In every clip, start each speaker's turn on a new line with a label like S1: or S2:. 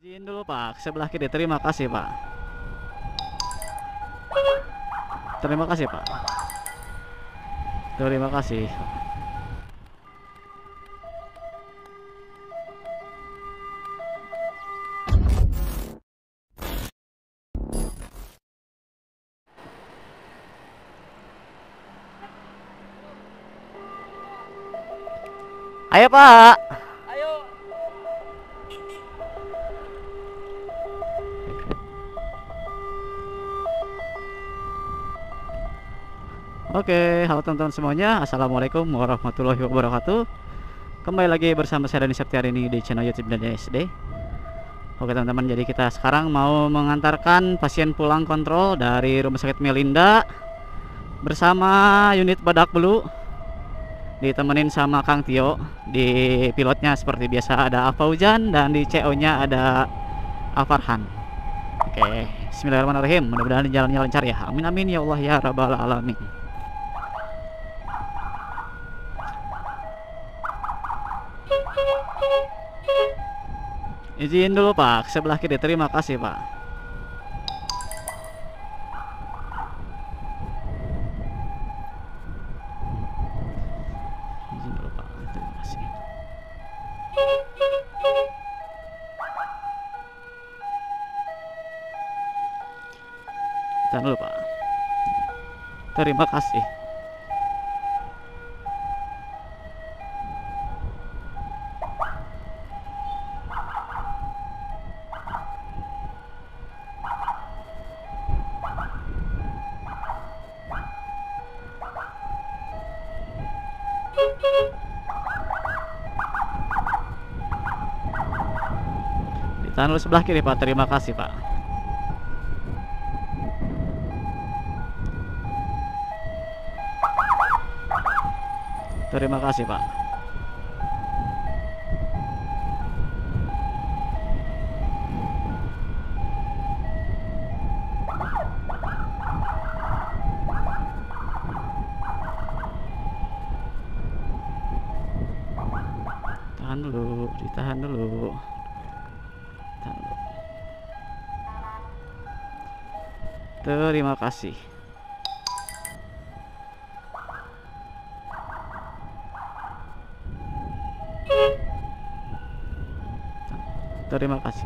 S1: Izin dulu Pak, sebelah kiri. Terima kasih Pak. Terima kasih Pak. Terima kasih. Ayo Pak.
S2: Ayo.
S1: Oke, halo teman-teman semuanya. Assalamualaikum warahmatullahi wabarakatuh. Kembali lagi bersama saya Dani Septiarini di channel YouTube Dani SD. Oke teman-teman, jadi kita sekarang mau mengantarkan pasien pulang kontrol dari Rumah Sakit Melinda bersama unit Badak Belu. Ditemenin sama Kang Tio. Di pilotnya seperti biasa ada Afaujan dan di CO-nya ada Afarhan. Oke, bismillahirrahmanirrahim. Mudah-mudahan jalannya lancar ya. Amin amin ya Allah ya rabbal alamin. Izin dulu Pak, sebelah kiri. Terima kasih Pak. Izin dulu Pak, terima kasih. Tahan dulu Pak. Terima kasih. Ditahan dulu sebelah kiri Pak. Terima kasih Pak. Terima kasih Pak. Tahan dulu, ditahan dulu. Tahan dulu. Terima kasih. Terima kasih.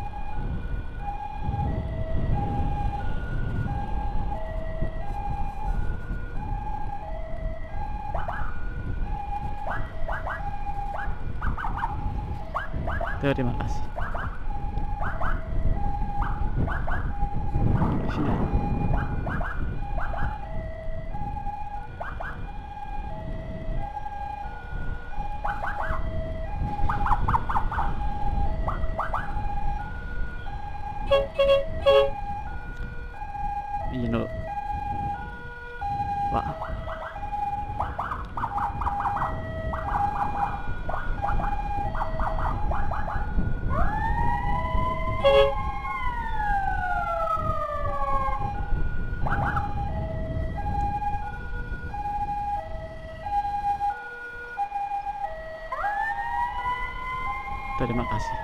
S1: Terima kasih. Sini. Izin dulu Pak. Terima kasih.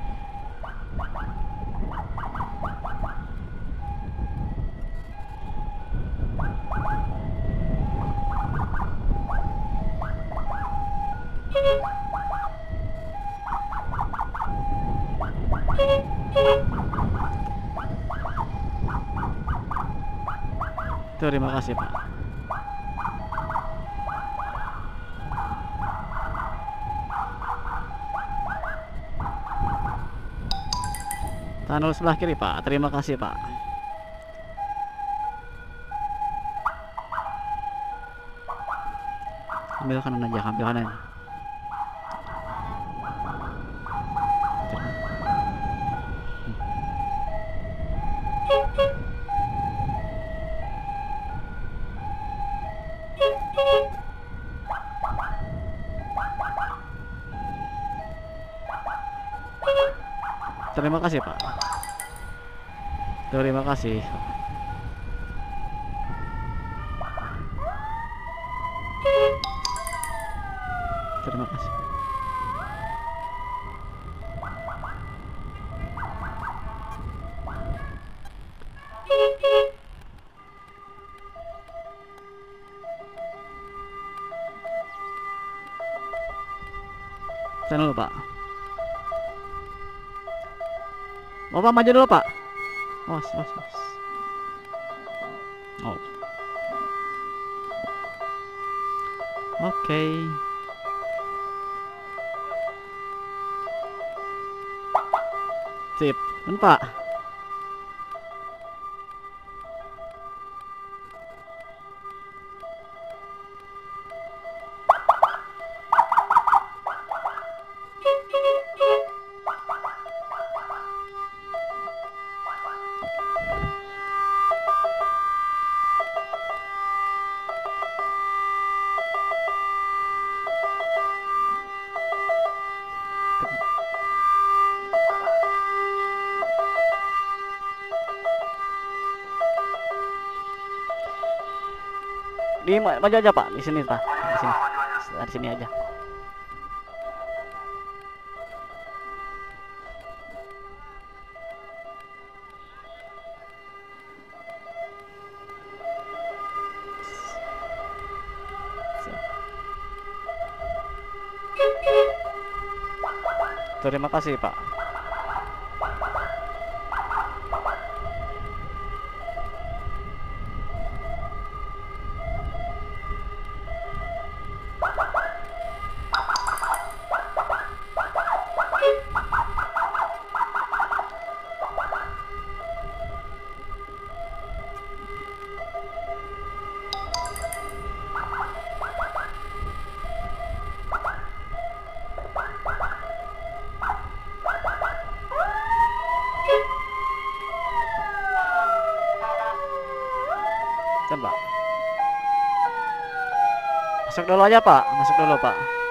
S1: Terima kasih Pak. Tahan dulu sebelah kiri Pak. Terima kasih Pak. Ambil kanan aja, ambil kanan. Terima kasih Pak. Terima kasih. Terima kasih. Jangan dulu Pak. Bapak maju dulu Pak. Os. Oh. Oke. Sip, Pak. Di maju aja Pak, di sini Pak, di sini, di sini aja. Terima kasih Pak. Coba. Masuk dulu aja Pak, masuk dulu Pak.